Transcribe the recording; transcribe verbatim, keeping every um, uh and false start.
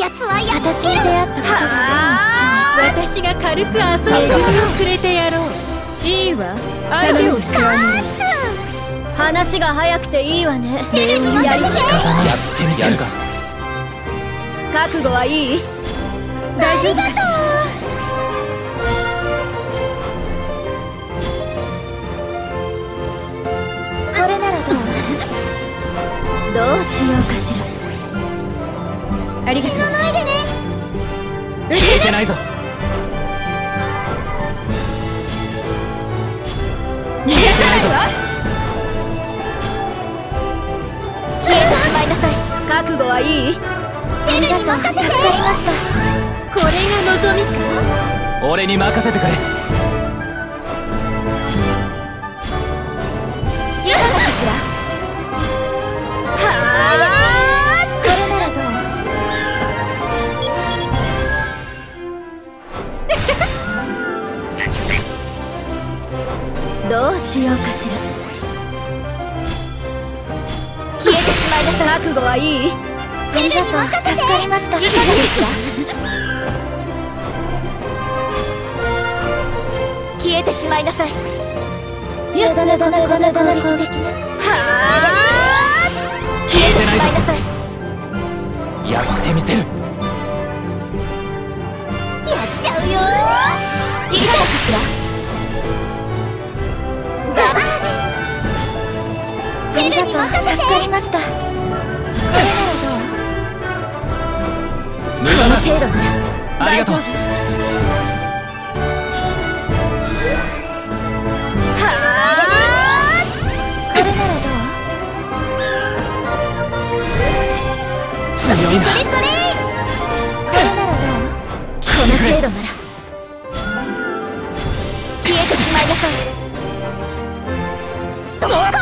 やつはやっつける。 私に出会ったことが私が軽く遊びをくれてやろう。いいわ、相手をしてあげる。 話が早くていいわね。 チェルに任せて。 やり仕方ない。 やってみせるか。 覚悟はいい？ 大丈夫かしら。 これならどう？どうしようかしら。 ありがとう。 死なないでね。 消えてないぞ。 逃げてないわ。 消えてしまいなさい。覚悟はいい？ チェルに任せて。 助かりました。 これが望みか。 俺に任せてくれ。 いかがかしら。 はこれならどう？どうしようかしら。消えてしまいなさい。覚悟はいい？ チェルに任せて。 助かりました。いかがかしら。消えてしまいなさい。やだなだなだなだな攻撃ね。 は消えてしまいなさい。 やってみせる。 やっちゃうよ。 いかがかしら。 チェルに任せて。 助かりました。これならどう？ 無駄な。 程度ならありがとう。 これならどう？ 強いな。 それそれ。 これならどう？この程度なら消えてしまいなさい。 どこ